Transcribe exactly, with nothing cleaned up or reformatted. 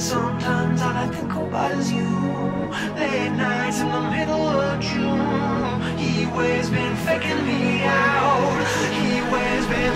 Sometimes all I think about is you. Late nights in the middle of June. He always been faking me out. He always been